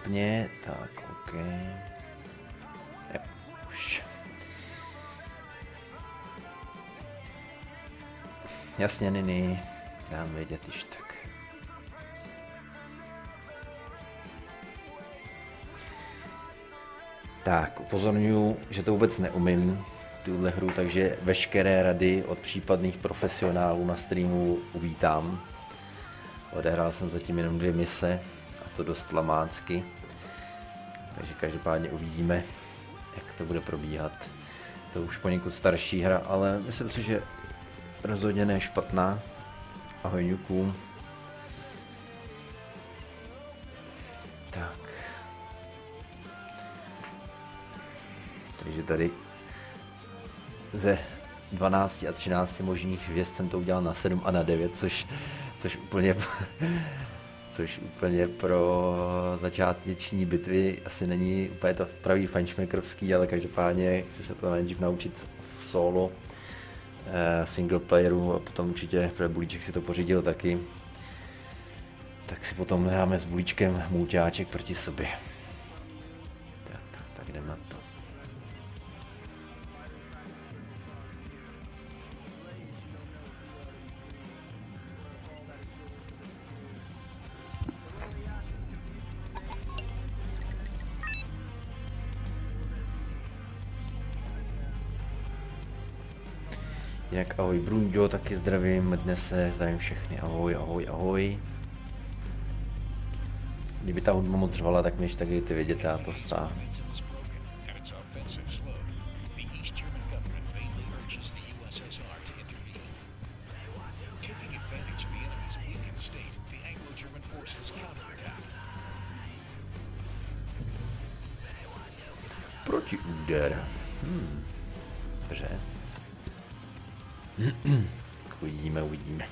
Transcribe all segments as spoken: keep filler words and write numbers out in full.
stupně, tak OK. Jo, už. Jasně, Nini, dám vědět již tak. Tak, upozorňuji, že to vůbec neumím, tuhle hru, takže veškeré rady od případných profesionálů na streamu uvítám. Odehrál jsem zatím jenom dvě mise, a to dost lamácky. Takže každopádně uvidíme, jak to bude probíhat. To už poněkud starší hra, ale myslím si, že rozhodně ne špatná. AhojŇuku. Tak. Takže tady ze dvanácti a třinácti možných hvězd jsem to udělal na sedm a na devět, což, což úplně což úplně pro začáteční bitvy asi není úplně to pravý fajnšmekrovský, ale každopádně chci se to nejdřív naučit v solo eh, single playeru a potom určitě pro Bulíček si to pořídil taky. Tak si potom dáme s Bulíčkem mulťáček proti sobě. Tak, tak jdeme na to. Jinak ahoj Brunďo, taky zdravím, dnes se zdravím všechny, ahoj, ahoj, ahoj. Kdyby ta hudba moc řvala, tak mi ještě tak dejte vědět, já to stáhnu. Protiúder. Hmm. Dobře. Uvidíme, uvidíme.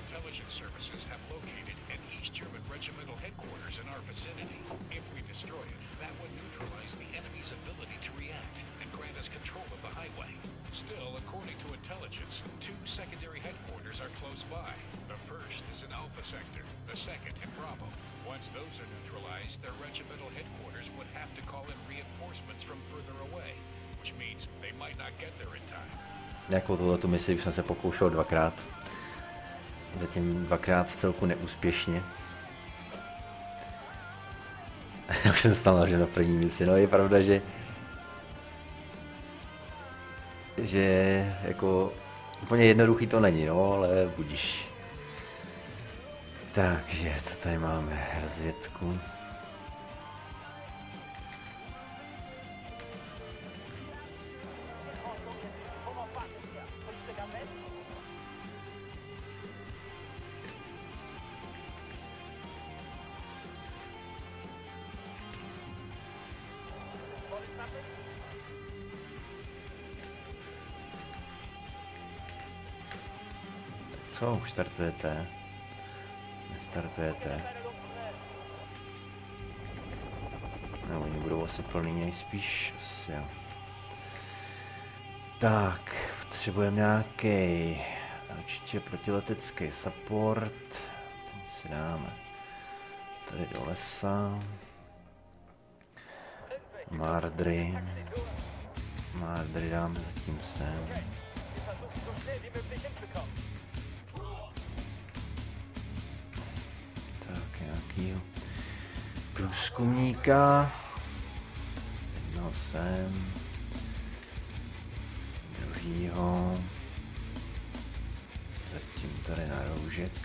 Jako tohleto misi jsem se pokoušel dvakrát. Zatím dvakrát v celku neúspěšně. Já už jsem dostal že na první misi. No je pravda, že že jako úplně jednoduchý to není, no, ale budíš. Takže co tady máme? Rozvědku. Co, už startujete? Nestartujete? No, oni budou asi plný nejspíš, asi jo. Tak, potřebujeme nějaký určitě protiletecký support. Ten si dáme tady do lesa. Mardry. Mardry dáme zatím sem. Tak, nějakýho průzkumníka. Jednoho sem. Druhýho. Zatím tady na roužek.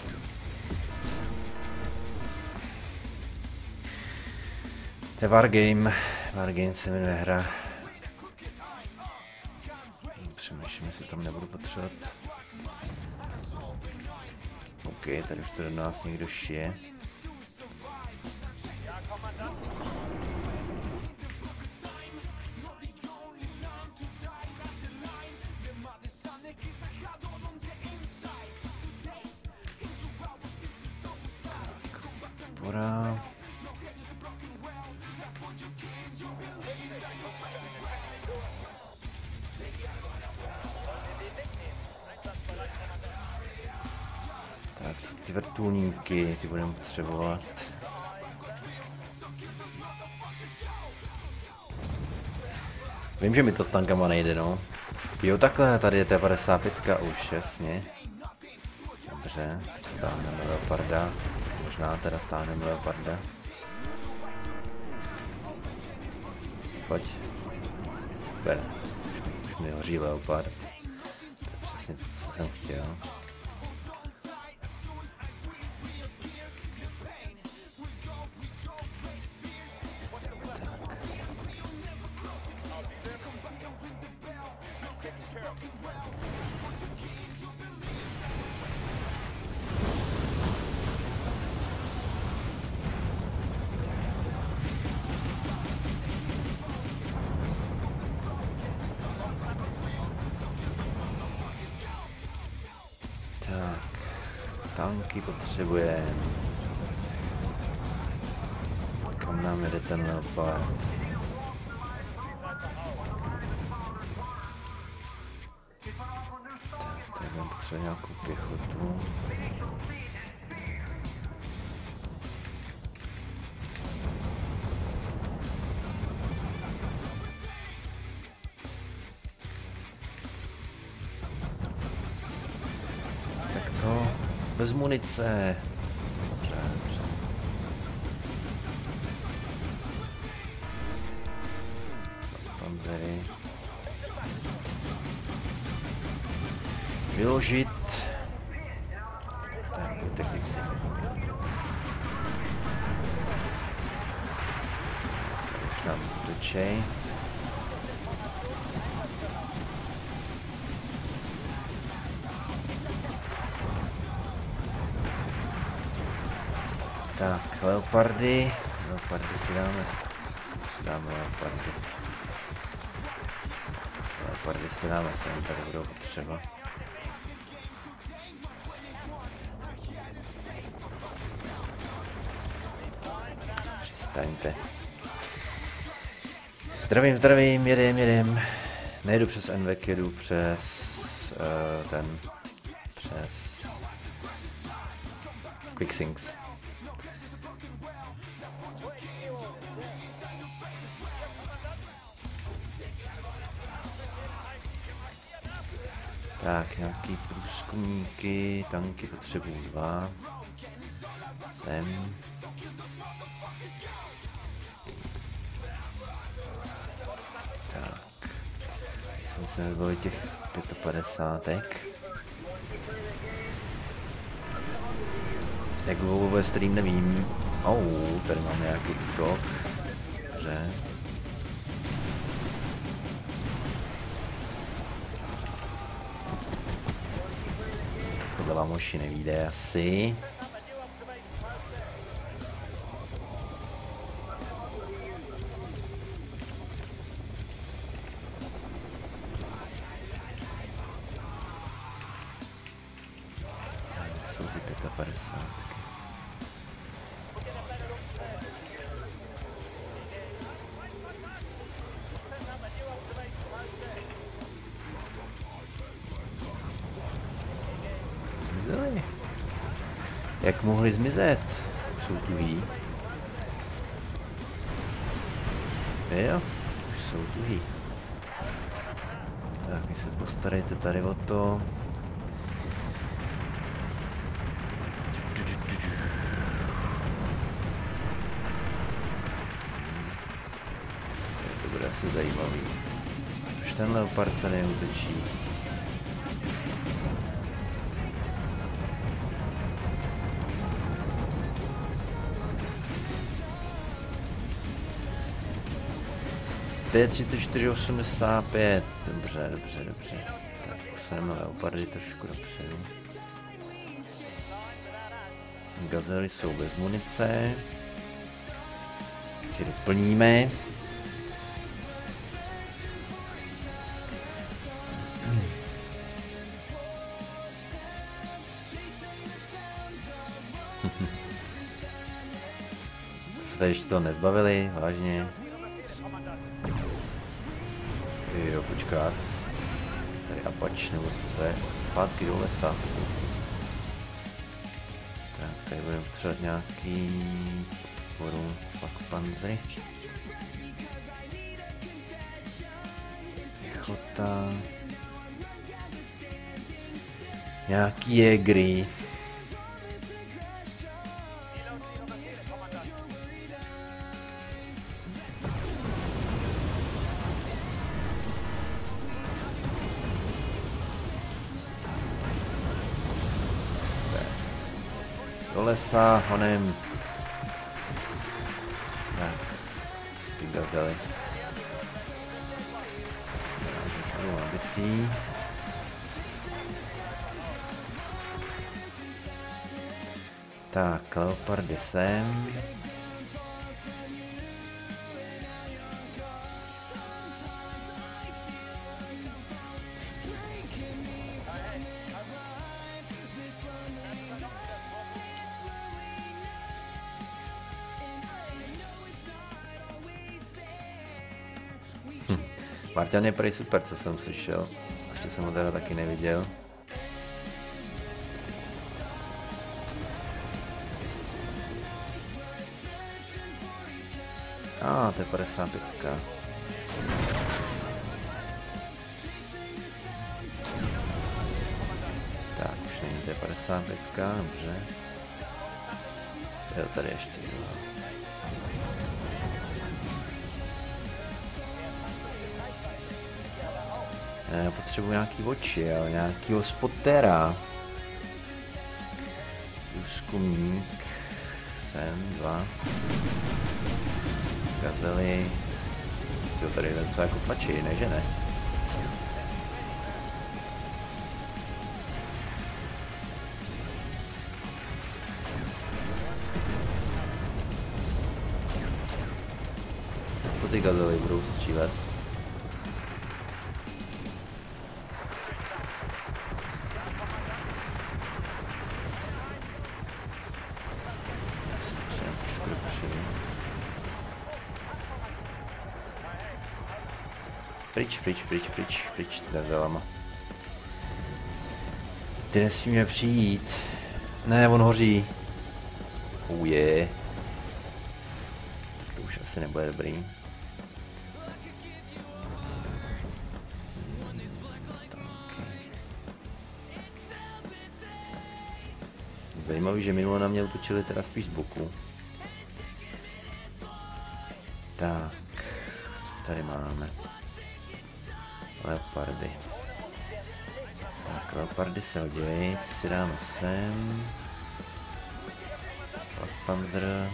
To je Wargame. Wargame se jmenuje hra. Přemýšlím, jestli tam nebudu potřebovat. OK, tady už to do nás někdo šije. Podpora. Tak ty vrtulníky, ty budeme potřebovat. Vím, že mi to s tankama nejde, no. Jo, takhle, tady je T padesát pět už, jasně. Dobře, tak stáhneme Leoparda. Možná teda stáhneme Leoparda. Pojď. Super. Už mi hoří Leopard. To je přesně to, co jsem chtěl. Tanky potřebujeme. Kam nám jede ten Leopard? Tak, tady budeme potřebovat nějakou pěchotu. Tak co? Bez munice. Dobře, dobře. Panzery. Vyložit. Tak, pojďte k si. Už nám točej. Tak, Leopardy. Leopardy si dáme. Si dáme Leopardy. Leopardy si dáme sem, tady budou potřeba. Přistaňte. Zdravím, zdravím, jedem, jedem. Nejdu přes N V K, jedu přes uh, ten, přes Quicksinks. Tak, nějaký průzkumníky, tanky potřebují dva. Sem. Tak. Tady se musíme vybavit těch pětapadesátek. Jak dlouho bude stream, nevím. Oh, tady máme nějaký útok. Dobře. Tohle vám už nevíde asi. Tady jsou ty pětapadesátky. Jak mohli zmizet? Už jsou tuhý. Jo, už jsou tuhý. Tak, vy se postarejte tady o to. To bude asi zajímavý. Proč ten Leopard tady neutočí? T třicet čtyři osmdesát pět, dobře, dobře, dobře. Tak posuneme Leopardy trošku dopředu. Gazely jsou bez munice. Takže doplníme. To se tady ještě toho nezbavili, vážně. Jo, počkat. Tady Apache, nebo co to je? Zpátky do lesa. Tak, tady budeme potřebovat nějaký korun, flak panzry. Pěchota. Nějaký jegry. Do lesa honem. Tak, ty gazely. Já nabitý. Tak, leopardy sem. Marťan je prej super, co jsem slyšel. Ještě jsem ho teda taky neviděl. A, ah, to je padesát pět. Tak, už není, to je padesát pět, dobře. Jo, tady ještě. Já potřebuji nějaký oči, ale nějakýho spotera. Průzkumník. Sem, dva. Gazely. Jo, tady je něco jako tlačí, ne, že ne? Co ty gazely budou střílet? Pryč, pryč, pryč, pryč, pryč s gazelama. Ty nesmíme přijít. Ne, on hoří. Oh je. To už asi nebude dobrý. Zajímavý, že minule na mě utočili teda spíš z boku. Tak, co tady máme? Leopardy. Tak, leopardy se hodí, ty si dáme sem. Flak panzer.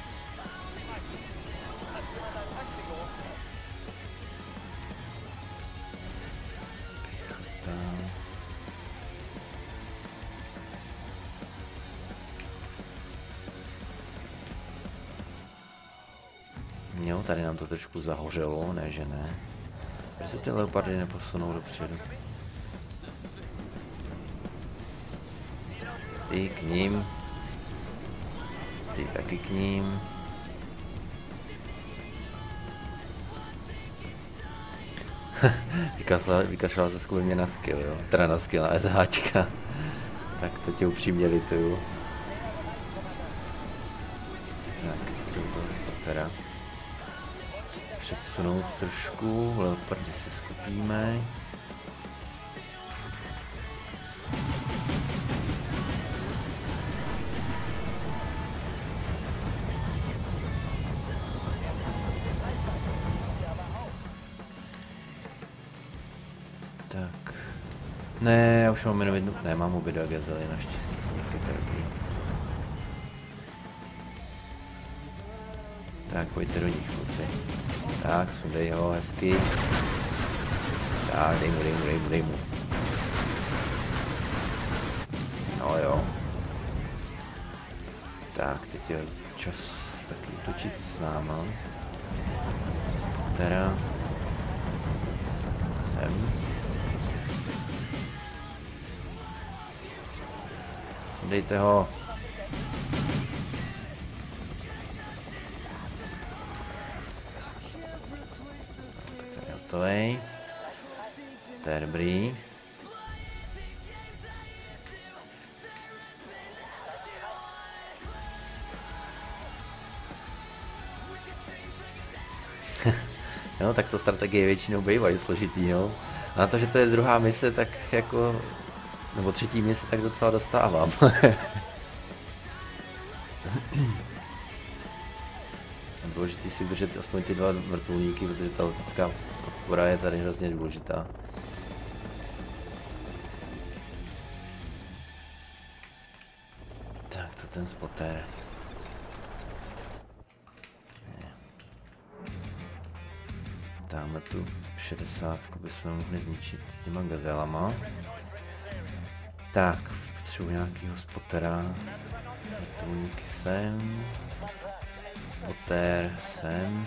Pěchota. Jo, tady nám to trošku zahořelo, ne že ne. Proč se ty leopardy neposunou dopředu? Ty k ním. Ty taky k ním. Vykašlal se kvůli mě na skill, jo. Teda na skill, na SHčka. Tak to tě upřímně lituju. Tak, třeba toho spotera. Předsunout trošku, leopardy se skupíme. Tak. Ne, já už mám jenom jednu, ne, mám obě dva gazely naštěstí, jak je dobrý. Tak, pojďte do nich, kluci. Tak, sundej ho, hezky. Tak, dej mu, dej mu, dej mu, dej mu. No jo. Tak, teď je čas taky útočit s náma. Spotera. Sem. Sundejte ho. Hotovej. To je dobrý. Jo, tak to strategie většinou bývají složitý, jo. A na to, že to je druhá mise, tak jako, nebo třetí mise, tak docela dostávám. Důležitý si udržet aspoň ty dva vrtulníky, protože ta letecká podpora je tady hrozně důležitá. Tak, co ten spotter? Dáme tu šedesátku, bychom mohli zničit těma gazelama. Tak, potřebuji nějakýho spotera. Vrtulníky sem. Spotter sem.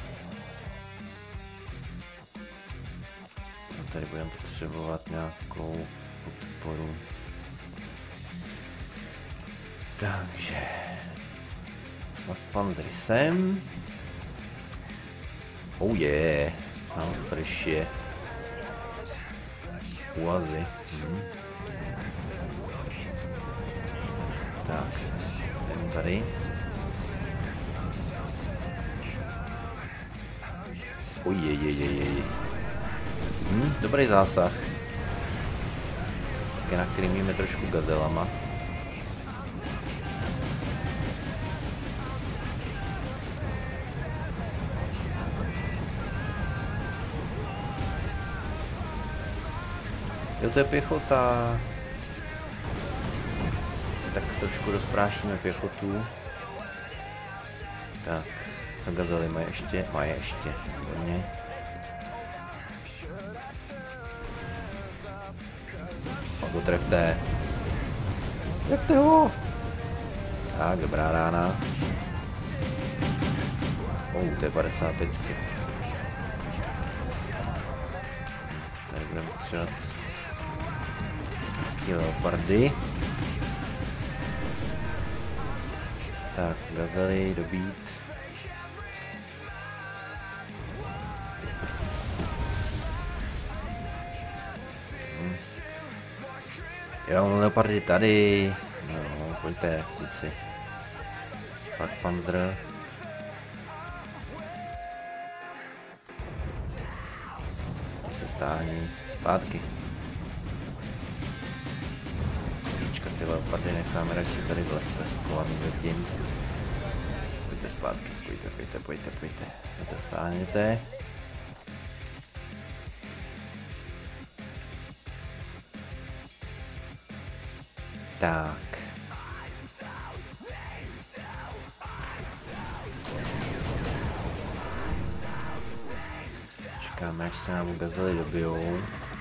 A tady budeme potřebovat nějakou podporu. Takže Flakpanzery sem. Oh yeah, co nám to tady šije? Uazy. Hmm. Tak, jdeme tady. Ojejejejej. Hmm, dobrý zásah. Tak nakrmíme trošku gazelama. Jo, to je pěchota. Tak trošku rozprášíme pěchotu. Tak, co gazely má ještě? Má ještě, výborně. Pak ho trefte. Trefte ho! Tak, dobrá rána. Oh, to je padesát pět. Tady budeme potřebovat leopardy. Tak, gazely dobít. Hm. Jo, leopardy tady. No, pojďte, kluci. Flakpanzer. Se stáhní zpátky. Ty leopardy necháme radši tady v lese skovaný zatím. Pojďte zpátky, spojte, pojďte, pojďte, pojďte. Vy to stáhněte. Tak. Čekáme, až se nám gazely dobijou.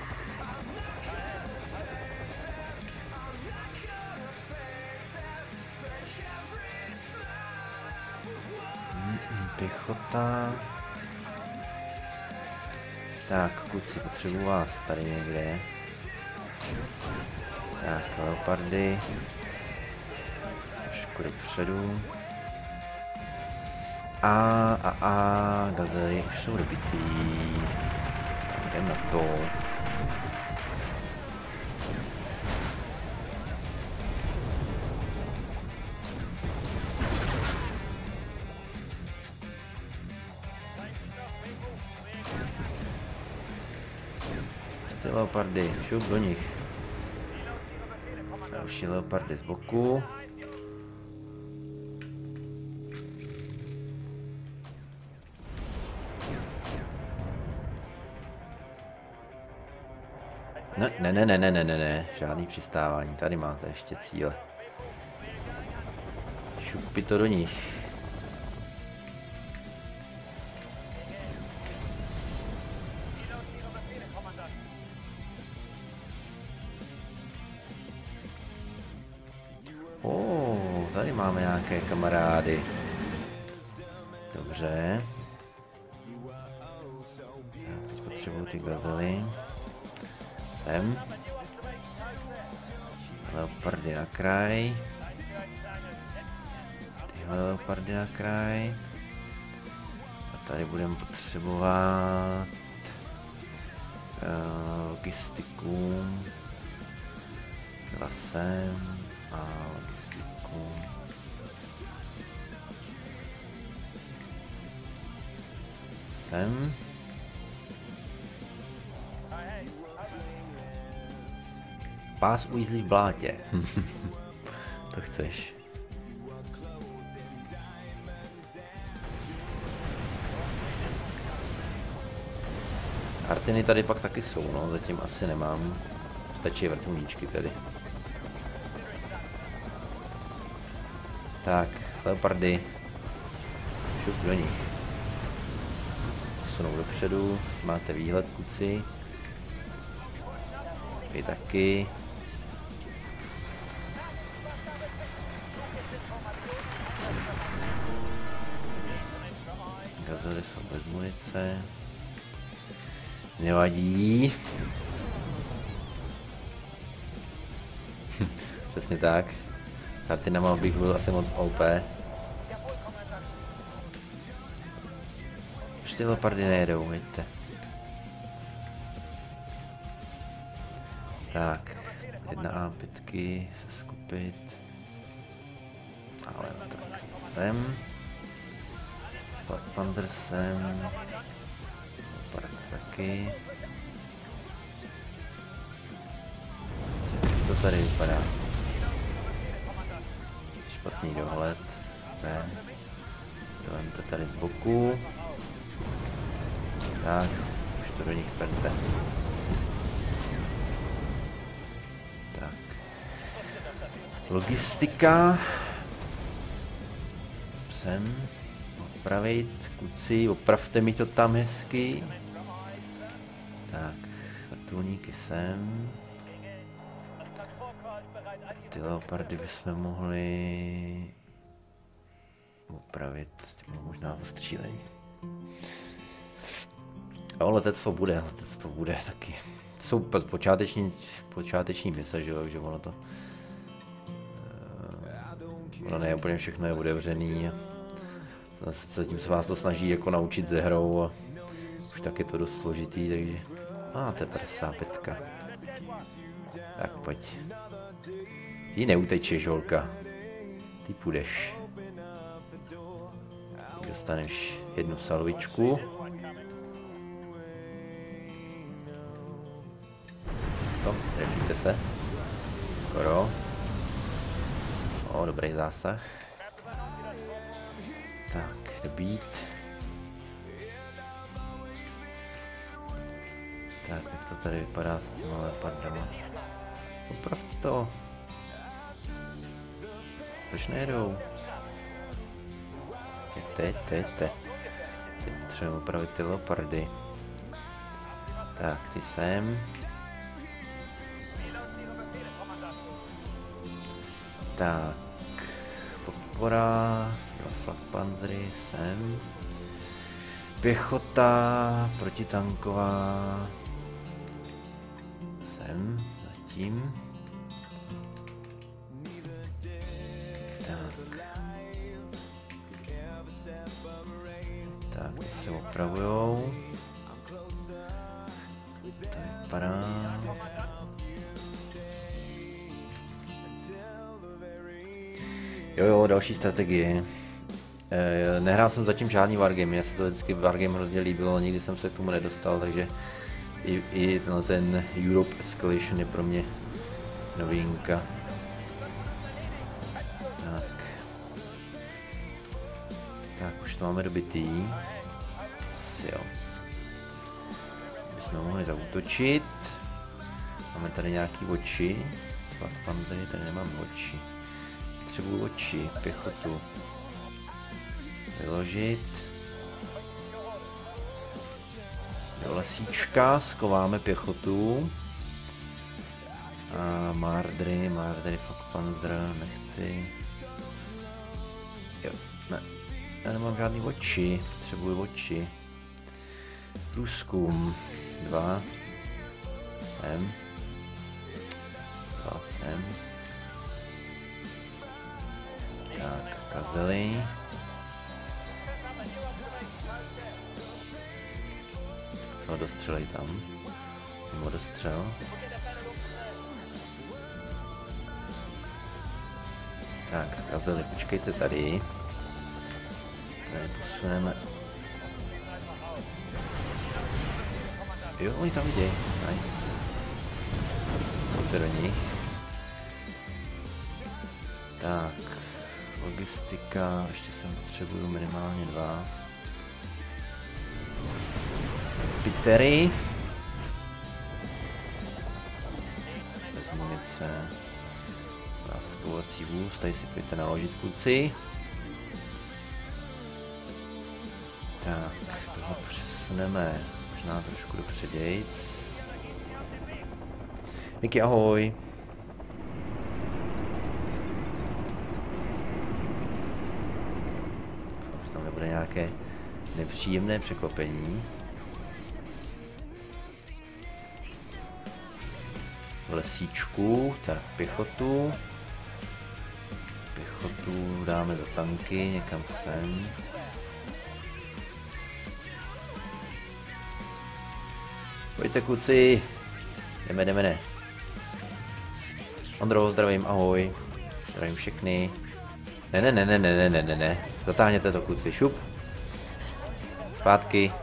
Pěchota. Tak, kluci, potřebuji vás tady někde. Tak, leopardy. Trošku dopředu. A, a, a, gazely už jsou dobitý. Tak jdem na to. Ty leopardy, šup do nich. Další leopardy z boku. Ne, ne, ne, ne, ne, ne, ne, ne, žádný přistávání, tady máte ještě cíle. Šupi to do nich. Oh, tady máme nějaké kamarády. Dobře. Já teď potřebuji ty gazely. Sem. Leopardy na kraj. Tyhle leopardy na kraj. A tady budeme potřebovat uh, logistiku. Dva sem a logistiku. Sem. Pás uvízlý v blátě. To chceš. Artiny tady pak taky jsou, no, zatím asi nemám. Stačí vrtulníčky tedy. Tak, leopardy. Šup do nich. Posunou dopředu, máte výhled, kluci. Vy taky. Gazely jsou bez munice. Nevadí. Přesně tak. S Artinama bych byl asi moc O P. Už ty leopardy nejedou, vidíte. Tak, jedna A pětky se skupit. Ale tak, sem. Flakpanzer sem. Leopard taky. Jak to tady vypadá? Špatný dohled. Ne. To vemte tady z boku. Tak, už to do nich perte. Tak. Logistika. Sem. Opravit. Kluci, opravte mi to tam hezky. Tak, vrtulníky sem. Ty leopardy bychom mohli opravit, možná ostřílení. Jo, letectvo bude, letectvo bude taky. Jsou počáteční, počáteční mise, že jo, že ono to... Uh, ono ne úplně všechno je otevřený. Zatím se vás to snaží jako naučit ze hrou a už tak je to dost složitý, takže... A, to je padesát pět. Tak pojď. Ty neutečeš, holka. Ty půjdeš. Ty dostaneš jednu salvičku. Co? Reflíte se? Skoro. O, dobrý zásah. Tak, dobít. Tak, jak to tady vypadá s těma leopardama? Opravte to. Proč nejedou? Teď, teď, teď. Teď třeba opravit ty leopardy. Tak, ty sem. Tak, podpora, flakpanzery sem. Pěchota, protitanková. Sem, zatím. Tak. Tak, ty se opravujou. To vypadá. Jo, jo, další strategie. E, nehrál jsem zatím žádný wargame, mně se to vždycky wargame hrozně líbilo, nikdy jsem se k tomu nedostal, takže i, i tenhle ten Europe Escalation je pro mě novinka. Tak. Tak, už to máme dobitý. Jo. Bychom mohli zaútočit. Máme tady nějaký oči. Panzery, tady nemám oči. Potřebuji oči, pěchotu. Vyložit. Do lesíčka skováme pěchotu. A Mardry, Mardry, Flakpanzer, nechci. Jo, ne. Já nemám žádný oči, potřebuji oči. Průzkum. Dva. Sem. Dva sem. Tak, kazely. Co ho dostřelej tam? Mimo dostřel. Tak, kazely, počkejte tady. Tady posuneme. Jo, oni tam vidějí, nice. pojďte do nich. Tak, logistika, ještě sem potřebuju minimálně dva. Pitery. Bez munice. Zásobovací vůz, tady si pojďte naložit, kluci. Tak, tohle přesuneme možná trošku dopředějc. Miky, ahoj. Už tam nebude nějaké nepříjemné překvapení. V lesíčku, tak pěchotu. Pěchotu dáme za tanky někam sem. Pojďte, kluci. Jdeme, jdeme, ne. Ondro, zdravím, ahoj. Zdravím všechny. Ne, ne, ne, ne, ne, ne, ne, ne. Zatáhněte to, kluci, šup. Zpátky.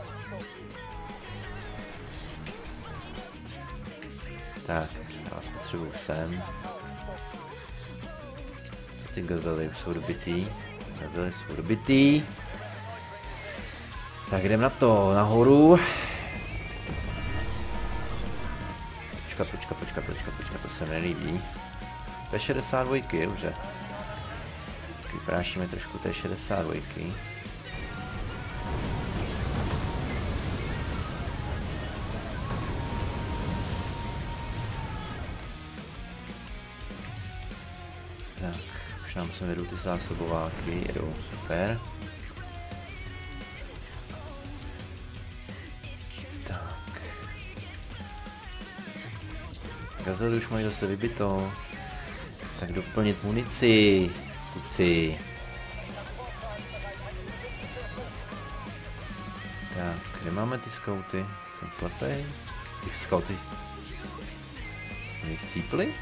Tak, vás potřebuji sem. Co ty gazely už jsou dobitý? Gazely jsou dobitý. Tak jdem na to, nahoru. Počkat, počkat, počkat, počkat, počkat, to se mi nelíbí. T šedesát dva, dobře. Vyprášíme trošku T šedesát dva. Tak, už nám sem jedou ty zásobováky, jedou, super. Tak. Gazely už mají zase vybito. Tak doplnit munici, kluci. Tak, kde máme ty skauty? Jsem slepej. Ty skauty... Oni chcípli?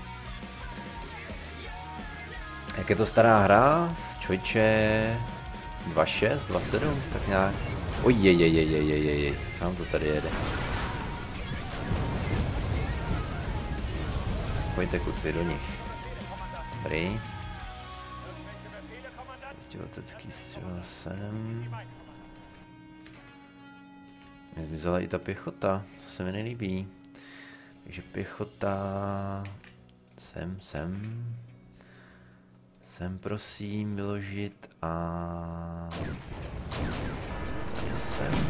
Jak je to stará hra? Čojče... dva šest, dva sedm, tak nějak... Ojejejejejejejej, co nám to tady jede? Pojďte, kluci, do nich. Dobrý. Ještě letecký střel sem. Mě zmizela i ta pěchota, to se mi nelíbí. Takže pěchota... Sem, sem. Sem prosím vyložit a... Tady sem.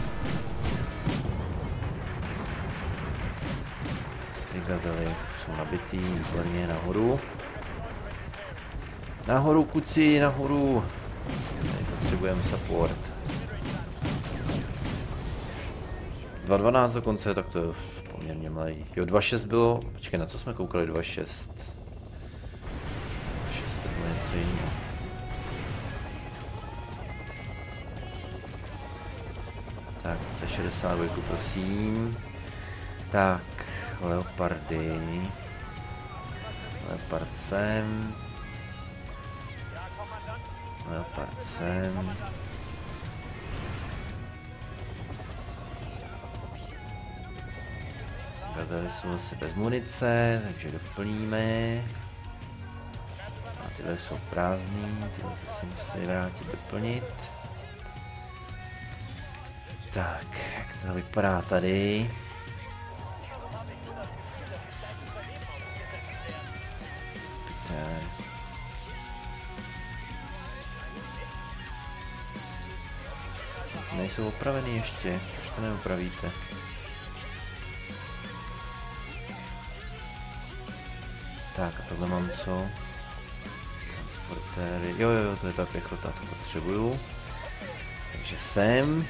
Ty gazely jsou nabitý, výborně, nahoru. Nahoru, kuci, nahoru. Tady potřebujeme support. dva dvanáct dokonce, tak to je poměrně mladý. Jo, dva šest bylo, počkej, na co jsme koukali, dva šest. dva šest to bylo něco jiného. Tak, T šedesát dva, prosím. Tak, leopardy. Leopard sem. Leopard sem. Gazely jsou asi bez munice, takže doplníme. A tyhle jsou prázdný, tyhle se musí vrátit doplnit. Tak, jak to vypadá tady? Nejsou opravený ještě, proč to neopravíte? Tak a tohle mám co? Transportéry, jo jo jo, to je ta pěchota, to potřebuju. Takže sem.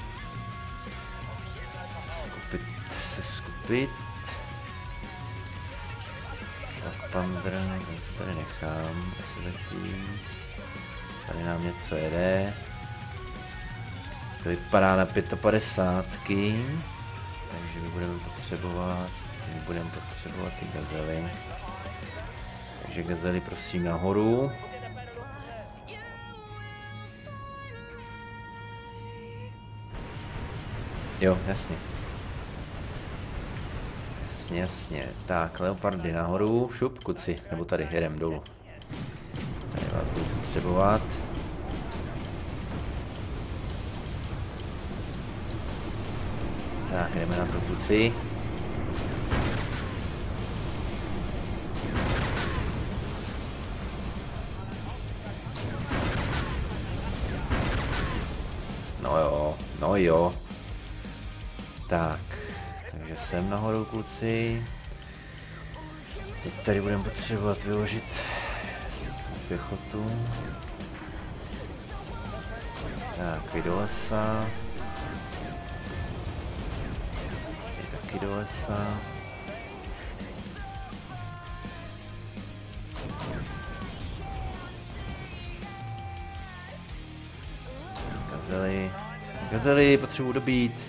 Se skupit, se skupit. Tak panzer, ten se tady nechám, jestli letí. Tady nám něco jede. To vypadá na padesátky pět, takže my budeme potřebovat, my budeme potřebovat ty gazely. Takže gazely prosím nahoru. Jo, jasně. Jasně, jasně. Tak, leopardy nahoru, šup, kuci, nebo tady jedem dolů. Tady vás budu potřebovat. Tak, jdeme na to, kluci. No jo, no jo. Tak, takže jsem nahoru, kluci. Teď tady budeme potřebovat vyložit pěchotu. Tak, vy do lesa. Vy taky do lesa. Gazely. Gazely, potřebuji dobít.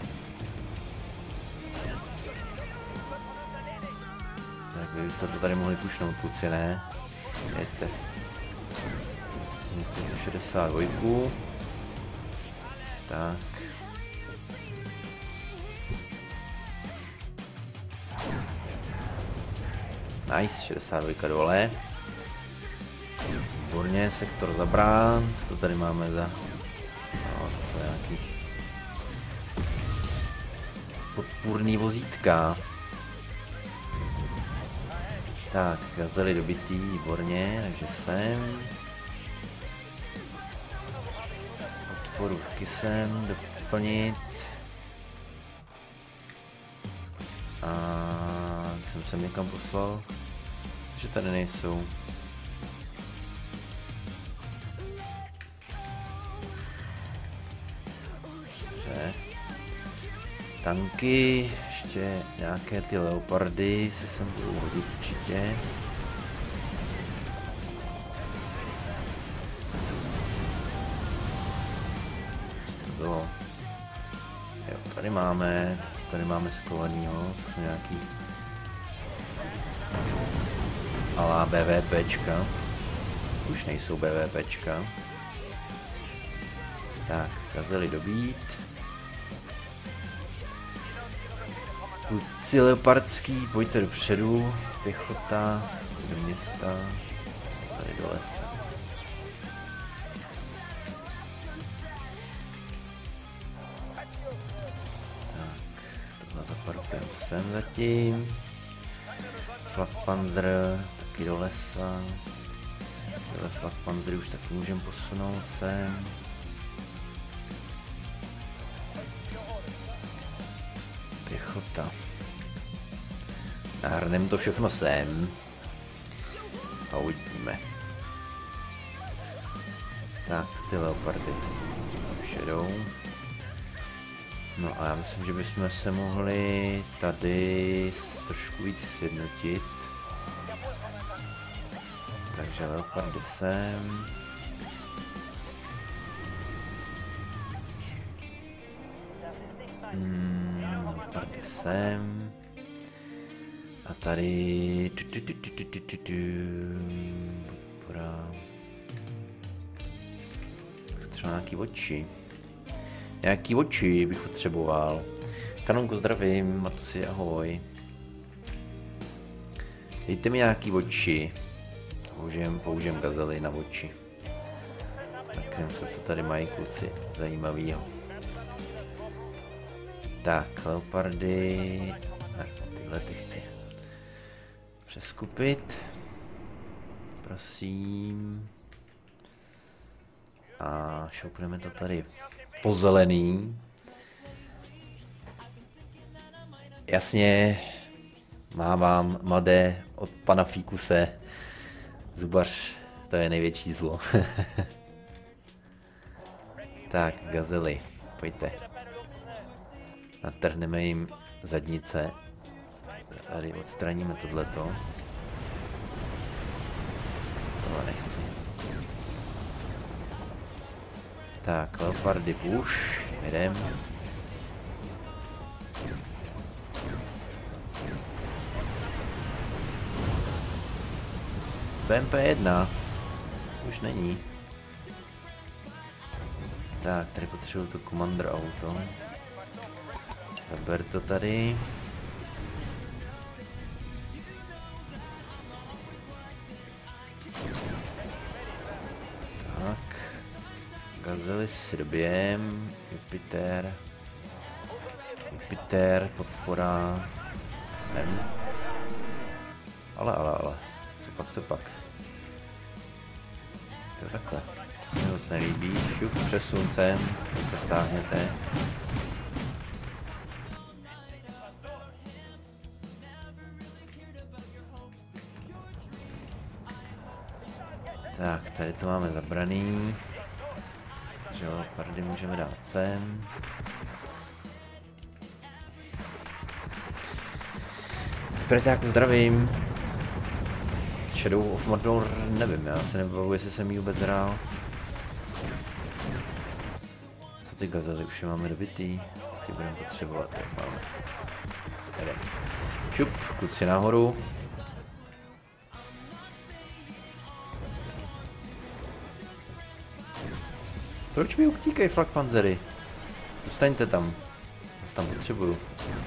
Tak vy jste to tady mohli pušnout, kluci, ne? Jděte. sto šedesát dva. Tak. Nice, šedesát dva dole. Výborně, sektor zabrán. Co to tady máme za... No, to jsou nějaký... podpůrný vozítka. Tak, gazely dobitý, výborně, takže sem. Podporu taky sem, doplnit. A jsem sem někam poslal, že tady nejsou. Dobře. Tanky, ještě nějaké ty leopardy se sem budou hodit určitě. Co to bylo? Jo, tady máme, tady máme skovanýho, jsou nějaký alá BVPčka. Už nejsou BVPčka. Tak, gazely dobít. Kluci leopardský, pojďte dopředu, pěchota, do města, tady do lesa. Tak, tohle zaparkujeme sem zatím. Flakpanzer, taky do lesa. Tyhle flakpanzery už taky můžeme posunout sem. Pěchota. Nahrneme to všechno sem. A uvidíme. Tak, to ty leopardy už jedou. No a já myslím, že bychom se mohli tady trošku víc sjednotit. Takže leopardy sem. Hmm, leopardy sem. A tady... Podpora... Potřeba nějaký oči. Nějaký oči bych potřeboval. Kanonko, zdravím, Matusi, ahoj. Dejte mi nějaký oči. Použijem, použijem gazely na oči. Tak nevím se, co tady mají kluci zajímavýho. Tak, leopardy... Ne, tyhle ty chci přeskupit. Prosím. A šoupneme to tady po zelený. Jasně, mávám mladé od pana Fíkuse. Zubař, to je největší zlo. Tak, gazely, pojďte. Natrhneme jim zadnice. Tady odstraníme tohleto. Tohle nechci. Tak, leopardy push, jdem. B M P jedna. Už není. Tak, tady potřebuju to Commander auto. Zaber to tady. Gazely si dobijem. Jupiter. Jupiter, podpora. Sem. Ale, ale, ale. Co pak, co pak? Jo, takhle. To se mi moc nelíbí. Šup, přesun sem. Se stáhněte. Tak, tady to máme zabraný. Takže leopardy můžeme dát sem. Spreťáku zdravím. Shadow of Mordor nevím, já se nebavu, jestli jsem jí vůbec hrál. Co ty gazely, už je máme dobitý. Taky budeme potřebovat, jak máme. Jedem. Šup, kluci nahoru. Proč mi utíkají flak panzery? Zůstaňte tam. Já tam potřebuju.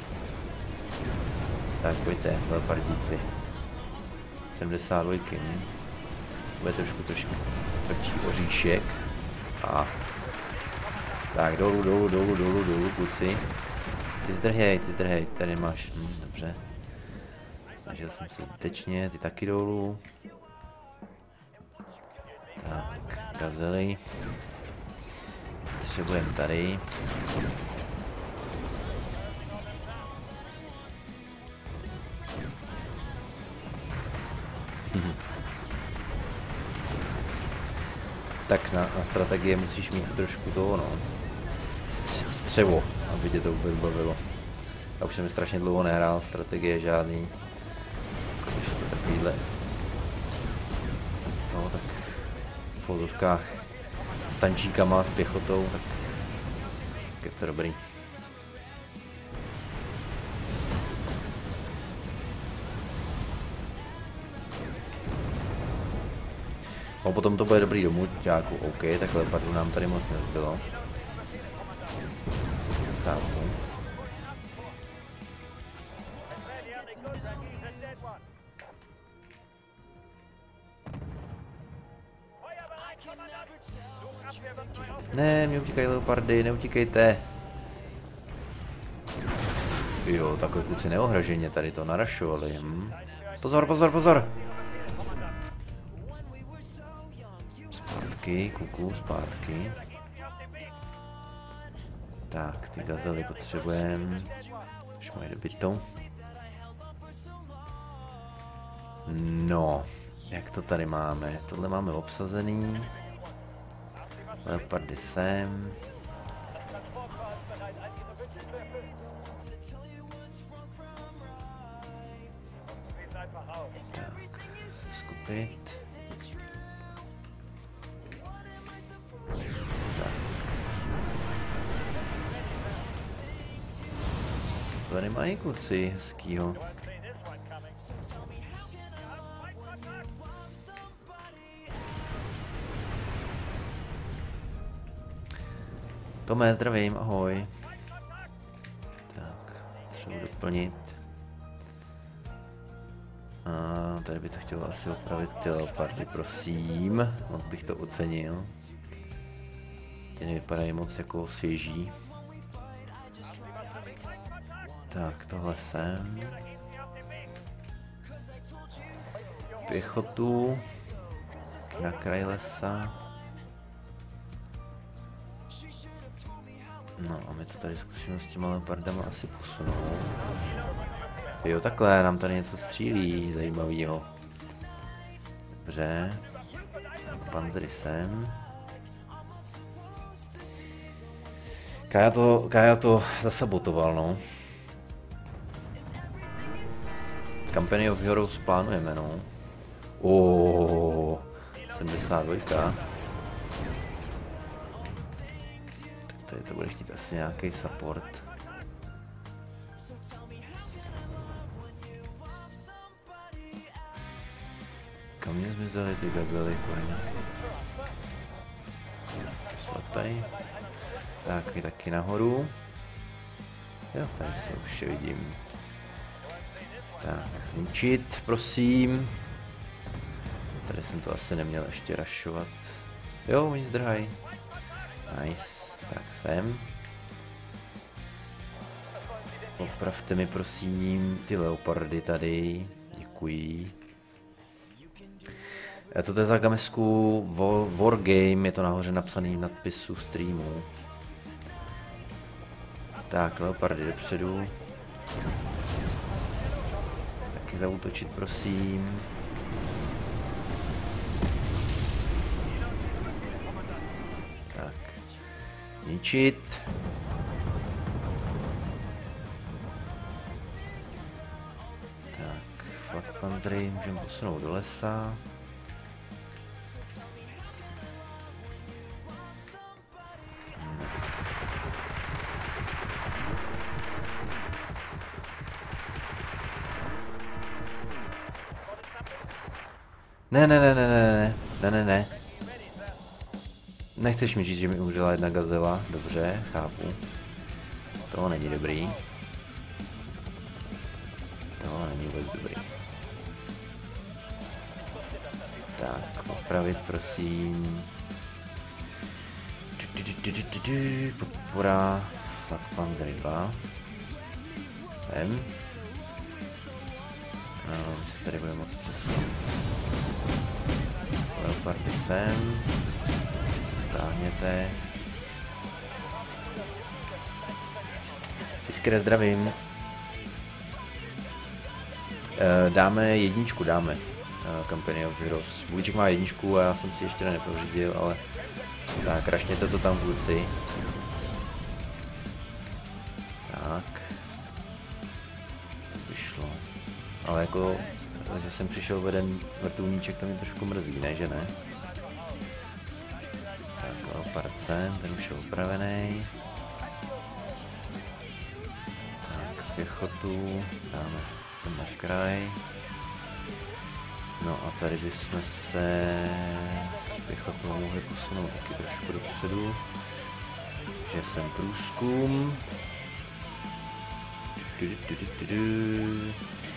Tak pojďte, leopardíci. sedmdesát dva. Hm. Bude trošku trošku točí oříšek. A. Tak dolů, dolů, dolů, dolů, dolů, kluci. Ty zdrhej, ty zdrhej, tady máš. Hm, dobře. Snažil jsem se zbytečně, ty taky dolů. Tak, gazely. Potřebujeme tady. Tak na, na strategie musíš mít trošku toho, no. Stře střevo, aby tě to vůbec bavilo. Já už jsem strašně dlouho nehrál strategie žádný. Když to takovýhle. No tak v fotovkách s tančíkama, s pěchotou, tak je to dobrý. No potom to bude dobrý do mulťáku, OK, takhle padu nám tady moc nezbylo. Chápu. Ne, mě utíkají leopardy, neutíkejte. Jo, takhle kluci neohraženě tady to narašovali. Hm. Pozor, pozor, pozor. Zpátky, kuku, zpátky. Tak, ty gazely potřebujeme. Už mají dobytou. No, jak to tady máme? Tohle máme obsazený. Leopardy sem. Tak, se skupit. Tak. Co tady mají kluci hezkýho? Tome, zdravím, ahoj. Tak, třeba doplnit. A tady by to chtělo asi opravit ty leopardy, prosím. Moc bych to ocenil. Ty nevypadají moc jako svěží. Tak, tohle sem. Pěchotu. Na kraj lesa. No a my to tady zkusíme s těma leopardama asi posunou. Jo, takhle, nám tady něco střílí zajímavého. Dobře. Panzery sem. Kája to, Kája to zasabotoval, no. Company of Heroes plánujeme, no. Oooo, sedmdesát dva. Tady to bude chtít asi nějaký support. Kam mě zmizely ty gazely, kurně? Slepej. Tak, i taky nahoru. Jo, tady se už je vidím. Tak, zničit, prosím. Tady jsem to asi neměl ještě rašovat. Jo, oni zdrhají. Nice, tak sem. Opravte mi prosím ty leopardy tady, děkuji. A co to je za gamesku? Wargame, je to nahoře napsaný v nadpisu streamu. Tak, leopardy dopředu. Taky zaútočit prosím. Tak, zničit. Tak, flakpanzery můžeme posunout do lesa. Ne, ne, ne, ne, ne, ne, ne, ne. Nechceš mi říct, že mi umřela jedna gazela? Dobře, chápu. To není dobrý. To není vůbec dobrý. Tak, opravit prosím. Podpora Flakpanzer dva. Sem. No, my se tady budeme moc přesunout. Leopardy sem. Se stáhněte. Fiskere, zdravím. E, dáme jedničku, dáme. E, Company of Heroes. Vůjček má jedničku a já jsem si ještě nepořídil, ale tak, rašněte to tam kluci. Tak. To vyšlo. Ale jako, že jsem přišel veden vrtulníček, to mi trošku mrzí, ne, že ne? Tak, leopard sem, ten už je opravený. Tak, pěchotu dáme sem na kraj. No a tady bychom se s pěchotou mohli posunout taky trošku dopředu. Že jsem průzkum. Du, du, du, du, du, du.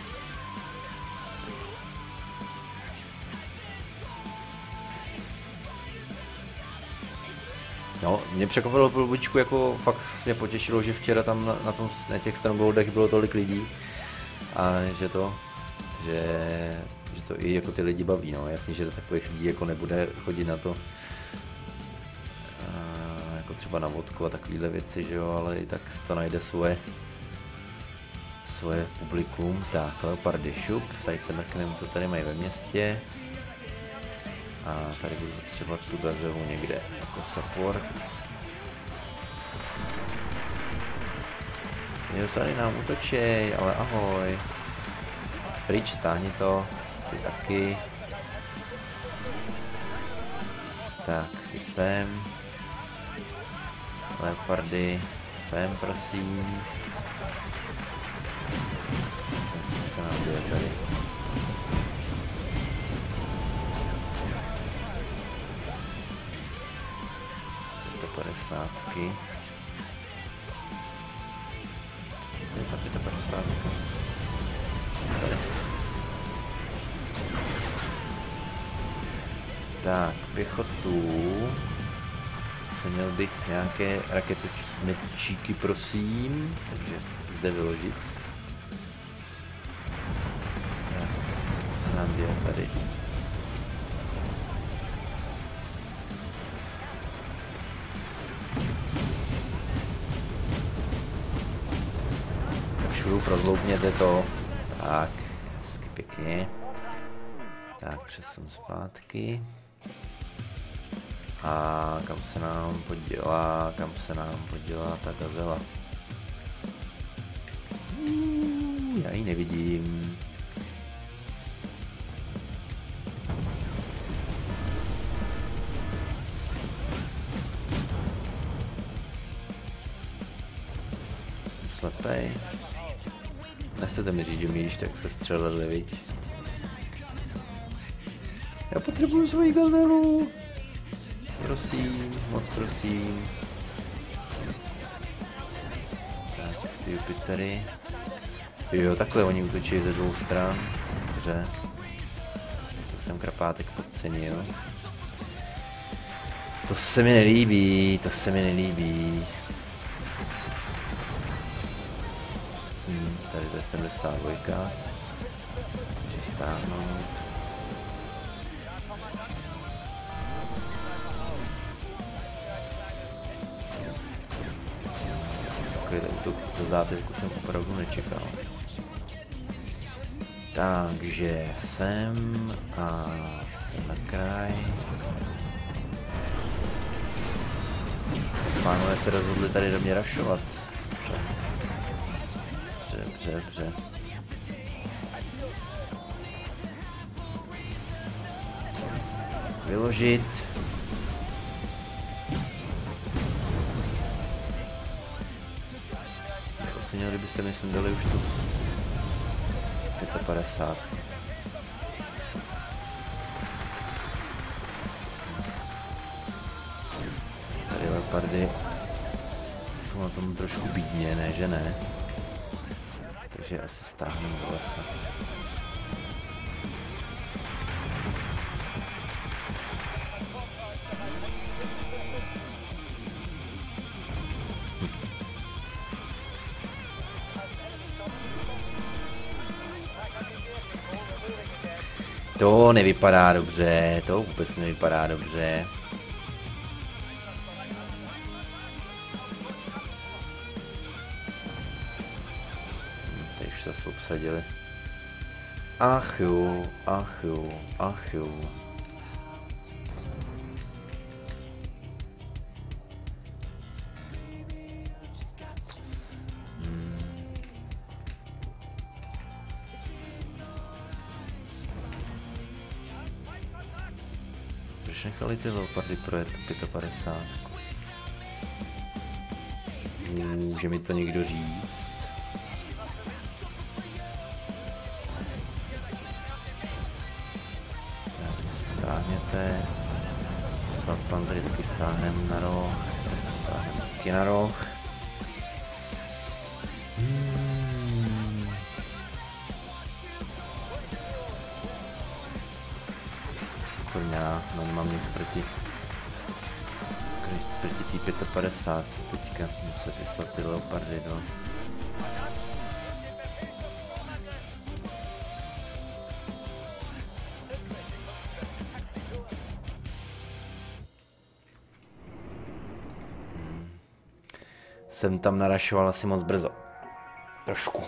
No, mě překvapilo Bulbičku, jako fakt mě potěšilo, že včera tam na, na, tom, na těch Strongholdech bylo tolik lidí a že to, že, že to i jako ty lidi baví, no, jasně, že do takových lidí jako nebude chodit na to, a, jako třeba na vodku a takovýhle věci, že jo, ale i tak to najde svoje, svoje publikum. Tak, leopardy šup, tady se mrkneme, co tady mají ve městě. A tady budu třeba tu gazelu někde jako support. Jo, tady nám útočej, ale ahoj. Pryč, stáhni to, ty taky. Tak, ty sem. Leopardy, sem prosím. Co se nám děje tady? padesátky. Je ta padesátka. Tady. Tak, pěchotu. Měl bych nějaké raketočíky, prosím. Takže zde vyložit. Tak, co se nám děje tady? Prozloupněte to. Tak, hezky pěkně. Tak, přesun zpátky. A kam se nám podělá, kam se nám podělá ta gazela? Uh, já ji nevidím. Jsem slepej. Nechcete mi říct, že mi již tak se střelili, viď? Já potřebuju svoji gazelu. Prosím, moc prosím. Tak, ty Jupitery. Jo, takhle oni útočí ze dvou stran. Dobře. To jsem krapátek podcenil. To se mi nelíbí, to se mi nelíbí. Hmm, tady to je sedmdesát dva. Takže stáhnout. Takovýhle útok do záteřku jsem opravdu nečekal. Takže sem a sem na kraj. Pánové se rozhodli tady do mě rašovat. Dobře. Dobře, dobře, dobře. Vyložit. Ocenil, kdybyste mi sem dali už tu padesát pět. Tady leopardy jsou na tom trošku bídně, ne že ne. Takže asi stáhnu do lesa. To nevypadá dobře, to vůbec nevypadá dobře. Teď už se zase obsadili. Ach jo, ach jo, ach jo. Proč nechali ty leopardy projet tu padesát pět? Může mi to někdo říct? Tak si stáhněte. Pan tady taky stáhneme na roh. Tak stáhneme taky na roh. Hmm. Kurňa, no nemám nic proti proti té padesát pět teďka muset vyslat ty leopardy do... Hmm. Jsem tam narašoval asi moc brzo. Trošku.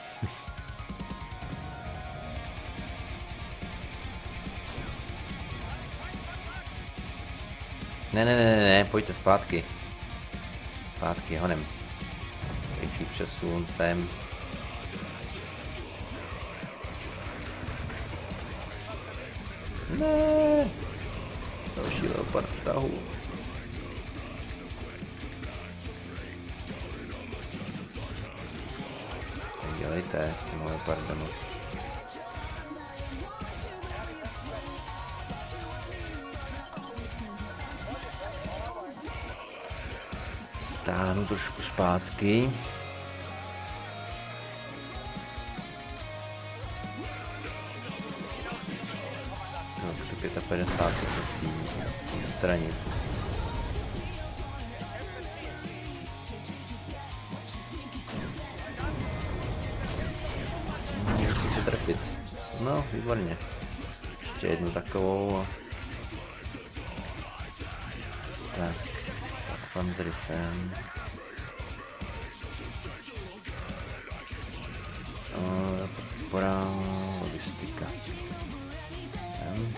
Ne, ne, ne, ne, pojďte zpátky. Zpátky, honem. Rychlý přesun sem. Ne. Další leopard v tahu. Tak dělejte s tím leopardem. Stáhnu trošku zpátky. No, tu padesát pět musím odstranit. Musím se trefit. No, výborně. Ještě jednu takovou. Tak. Panzery sem. Podpora logistika. Sem.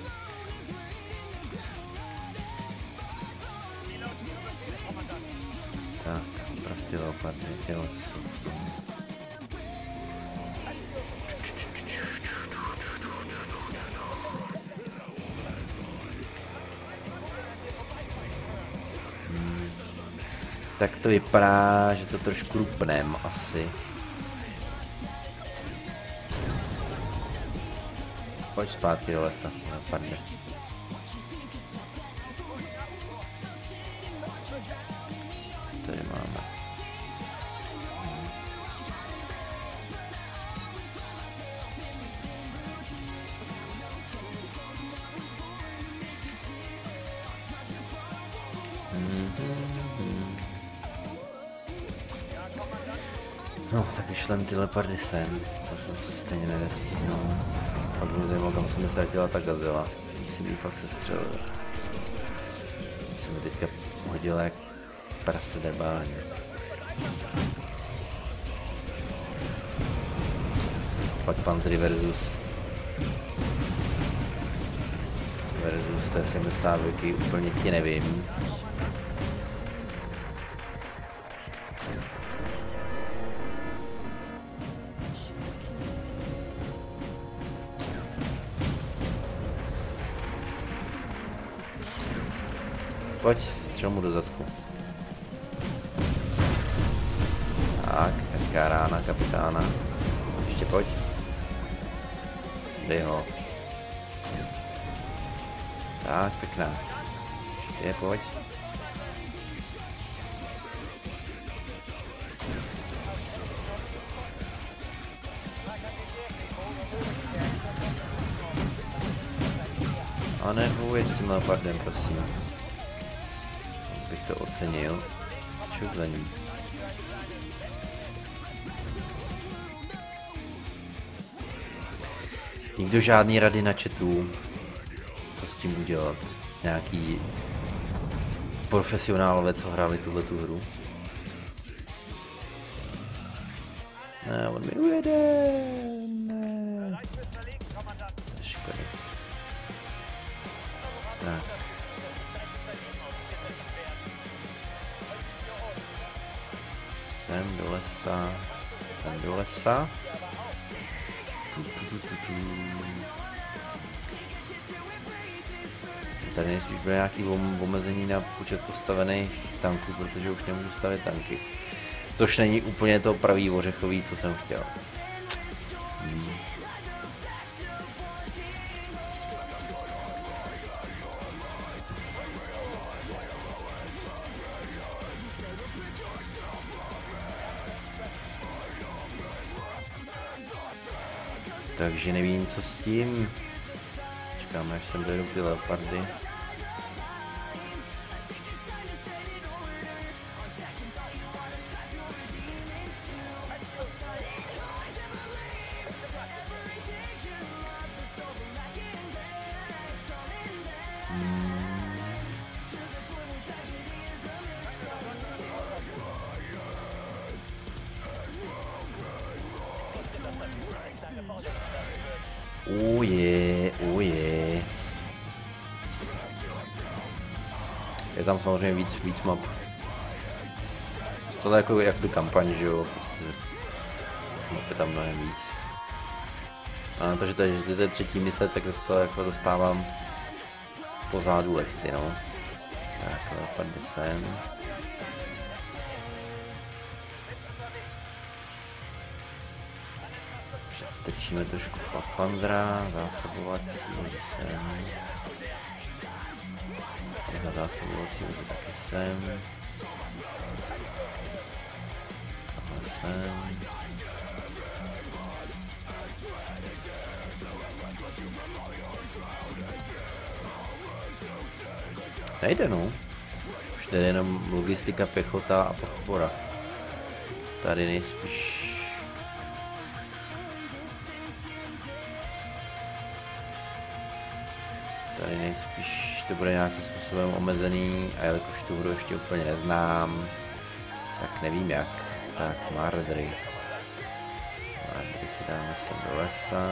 Tak, oprav ty leopardy, jo, jsou. Tak to vypadá, že to trošku rupnem asi. Pojď zpátky do lesa, napadne. Co tady máme? No, tak vyšlem ty leopardy sem, to jsem se stejně nedestihnul. Fakt mě zajímalo, kam se mi ztratila ta gazela. Musím jí fakt sestřelit. Se mi teďka hodila jak prase drbáně. Pak Panzry versus versus T sedmdesát dva, úplně ti nevím. Pojď, střel mu do zadku. Tak, hezká rána kapitána. Ještě pojď. Dej ho. Tak, pěkná. Ještě pojď. A nehuj s tím leopardem, prosím. Bych to ocenil. Čup za ním. Nikdo žádný rady na chatu, co s tím udělat. Nějaký profesionálové, co hráli tuhletu hru. Ne, on mi ujede. Ne. Škoda. Tak. Sem do lesa. Sem do lesa. Tady nejspíš bude nějaký omezení na počet postavených tanků, protože už nemůžu stavět tanky. Což není úplně to pravý ořechový, co jsem chtěl. Hmm. Takže nevím, co s tím. Čekáme, až sem dojedou ty leopardy. Uje, uje. Je tam samozřejmě víc, víc map. Tohle je jako jakby kampaň, že jo, prostě map je tam mnohem víc. A na to, že to je třetí mise, tak se jako dostávám po zádu lehty, no. Tak, leopardy sem. Předstrčíme trošku Flakpanzera, zásobovací loži sem. Tyhle zásobovací loži taky sem. Tohle sem. Nejde, no. Už tady jenom logistika, pěchota a podpora. Tady nejspíš Tady nejspíš to bude nějakým způsobem omezený a jelikož tu hru ještě úplně neznám, tak nevím jak. Tak, Mardry. Mardry si dáme sem do lesa.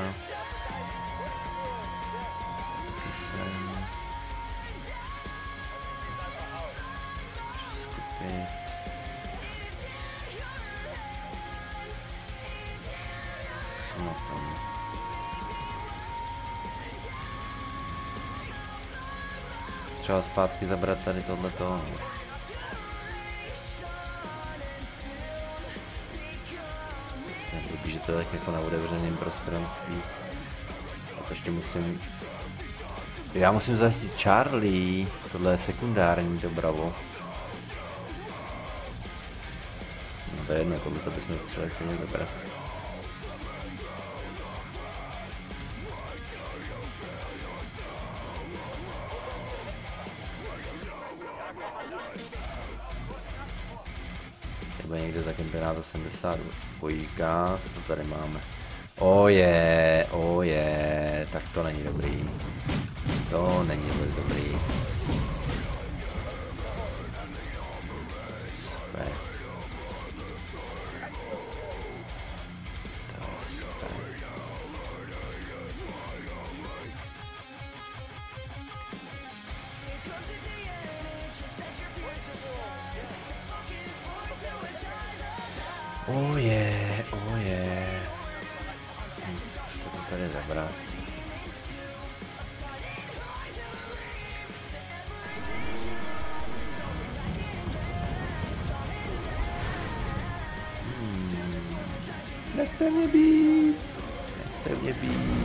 Taky sem. Skupit. Co na tom? Třeba zpátky zabrat tady tohleto. Že to je tak jako na otevřeném prostranství. A to ještě musím... Já musím zajistit Charlie. Tohle je sekundární to bravo. No to je jedno, tohle bychom potřebovali stejně zabrat. Někde tady za kempenáta sedmdesát dva. Co to tady máme? Oje, oje, tak to není dobrý. To není vůbec dobrý. Super. To je super. Oje, oje. Zkuste to tady zabrat. Hmm. Nechte mě být. Nechte mě být.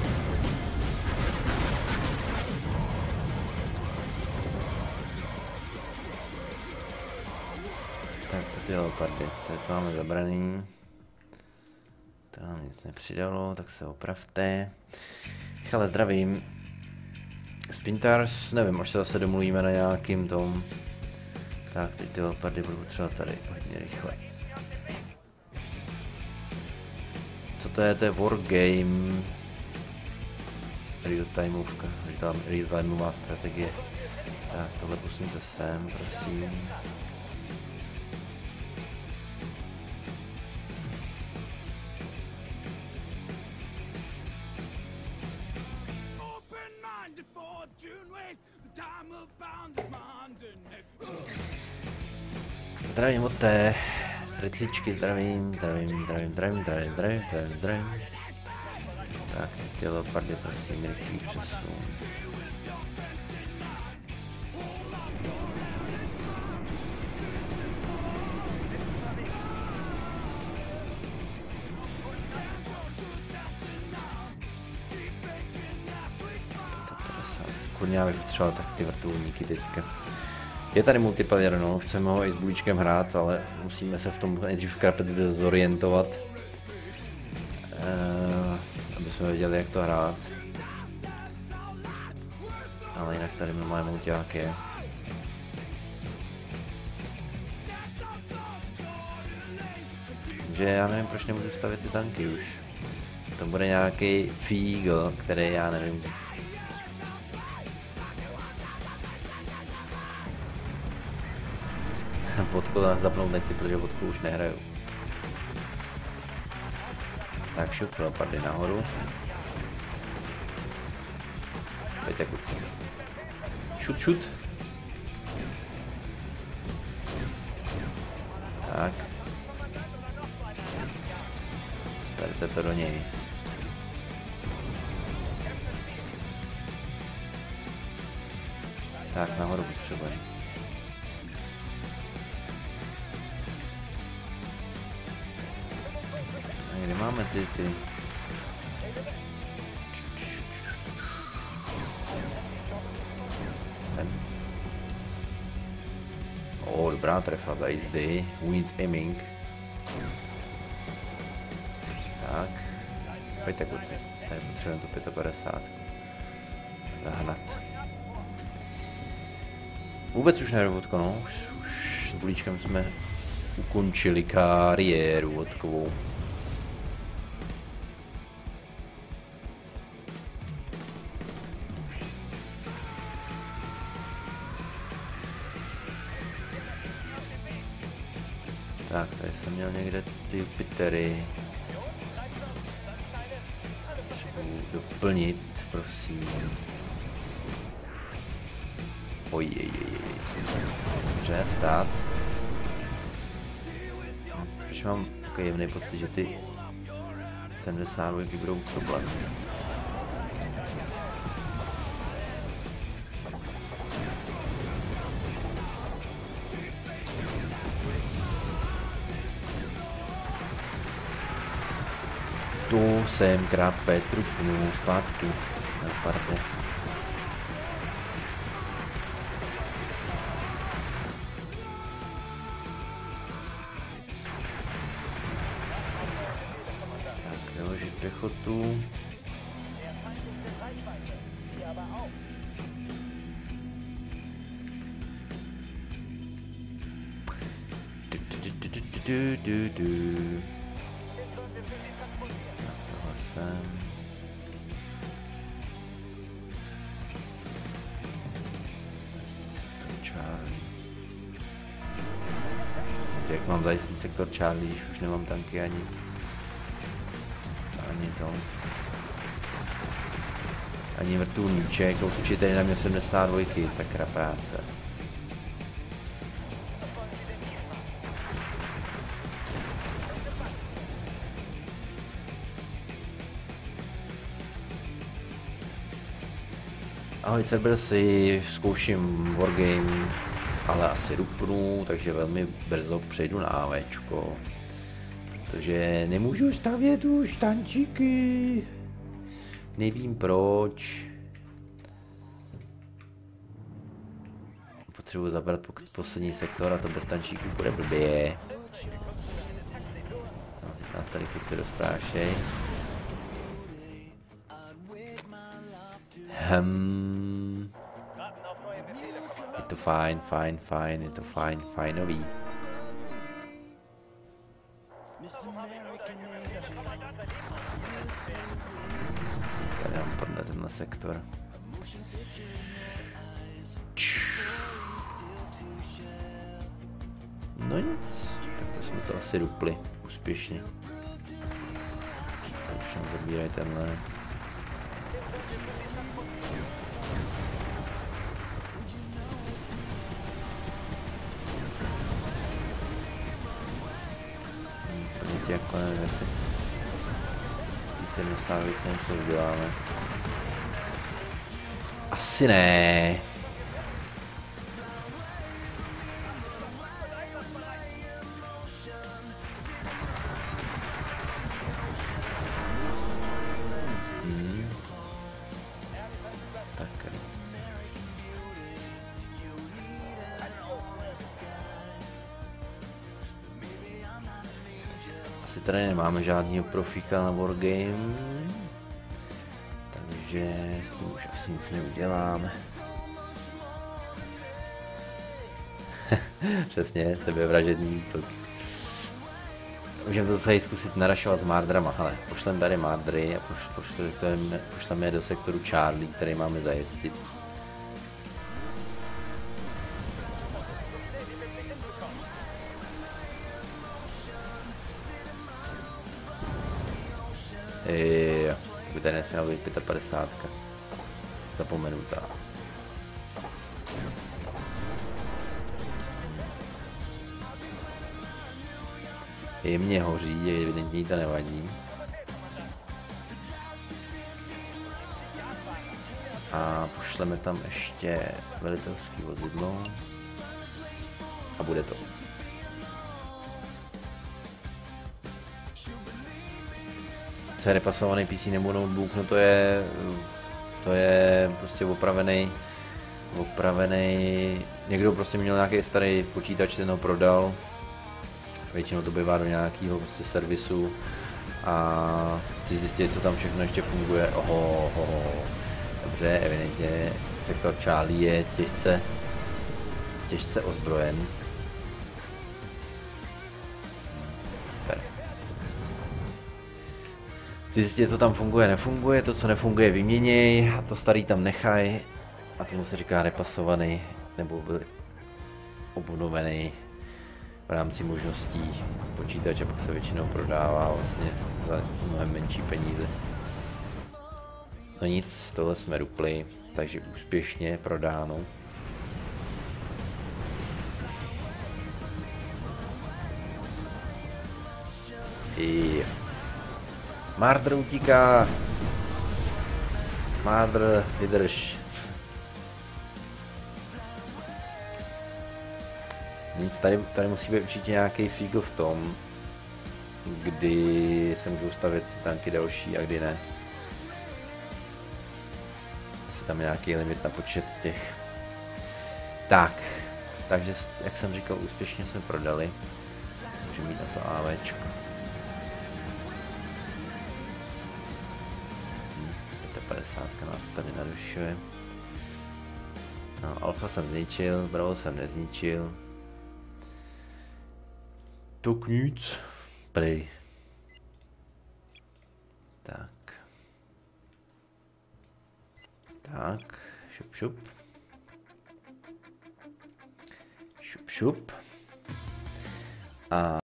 Tak co ty leopardy, tady to máme zabraný. To nám nic nepřidalo, tak se opravte. Ale zdravím. Spintars, nevím, až se zase domluvíme na nějakým tom. Tak, teď ty leopardy budu potřebovat tady hodně rychle. Co to je, to je Wargame. Real timeovka, real timeová strategie. Tak, tohle posuňte sem, prosím. Zdravím od té rycličky, zdravím, zdravím, zdravím, zdravím, zdravím, zdravím, zdravím, zdravím. Tak, teď ty leopardy, prosím, rychlý přesun. Kurně, já bych potřeboval tak ty vrtulníky teďka. Je tady multiplayer, no, chceme ho i s bulíčkem hrát, ale musíme se v tom nejdřív v krapetice zorientovat, uh, aby jsme věděli, jak to hrát. Ale jinak tady máme mulťák je. Takže já nevím, proč nemůžu stavět ty tanky už. To bude nějaký fígl, který já nevím. Vodku nás zapnout nechci, protože vodku už nehraju. Tak šup, leopardy nahoru. Pojďte kuci. Šut, šut. Tak. Berte to do něj. Tak, nahoru potřebujeme. Kde máme ty, ty? Ten. O, dobrá trefa za jízdy. Who needs aiming? Tak. Pojďte kluci. Tady potřebujeme tu padesát pět. Zahnat. Vůbec už nejdu vodko, no. Už, už s bulíčkem jsme ukončili kariéru vodkovou. Tak, tady jsem měl někde ty Jupitery. Potřebuji doplnit, prosím. Ojej, dobře, stát. Teď mám takový jemný pocit, že ty sedmdesát dva budou problém. Tu jsem krape trupnu zpátky. Pardon. Tak, vyložit pěchotu. du, du, du. Tak tohle sem. Jak mám zajistit sektor Charlie, když už nemám tanky ani ani to ani vrtulníček, určitě tady na mě sedmdesát dva, sakra práce. Ahoj Cerbersi, zkouším Wargame, ale asi rupnu, takže velmi brzo přejdu na AVčko. Protože nemůžu stavět už tančíky. Nevím proč. Potřebuji zabrat poslední sektor a to bez tančíků bude blbě. No, teď nás tady kluci rozprášej. Hmm. Je to fajn, fajn, fajn, je to fajn, fajnový. Tady mám prdne tenhle sektor. No nic, tak to jsme to asi dupli úspěšně. Už nám zabírají tenhle. Jako nevím, jestli ty sedmdesát něco uděláme. Asi ne. Hmm. Tak. Asi tady nemáme žádného profíka na Wargame, takže s tím už asi nic neuděláme. Přesně, sebevražedný útok. Můžeme to celé zkusit narašovat s Mardrama, ale pošlem tady Mardry a pošleme, pošleme je do sektoru Charlie, který máme zajistit. Jo, to by tady nesměla být padesát pět. Zapomenutá. Jemně hoří, evidentně to nevadí. A pošleme tam ještě velitelský vozidlo. A bude to. Co je repasovaný P C nebo notebook, no to je, to je prostě opravený, opravený, někdo prostě měl nějaký starý počítač, ten ho prodal, většinou to bývá do nějakého prostě servisu a ty zjistili, co tam všechno ještě funguje, oho, oho, dobře, evidentně sektor Charlie je těžce, těžce ozbrojen. Zjistit, co tam funguje, nefunguje, to, co nefunguje, vyměněj a to starý tam nechaj a tomu se říká repasovaný nebo obnovený v rámci možností počítače, pak se většinou prodává vlastně za mnohem menší peníze. No nic, tohle jsme dupli, takže úspěšně prodáno. I Mardr utíká. Mardr, vydrž. Nic, tady, tady musí být určitě nějaký fígl v tom, kdy se můžou stavět tanky další a kdy ne. Asi tam je nějaký limit na počet těch. Tak, takže jak jsem říkal, úspěšně jsme prodali. Můžeme mít na to AVčko. padesát nás tady narušuje. No, alfa jsem zničil, bravo jsem nezničil. Tak nic. Prej. Tak. Tak. Šup, šup. Šup, šup. A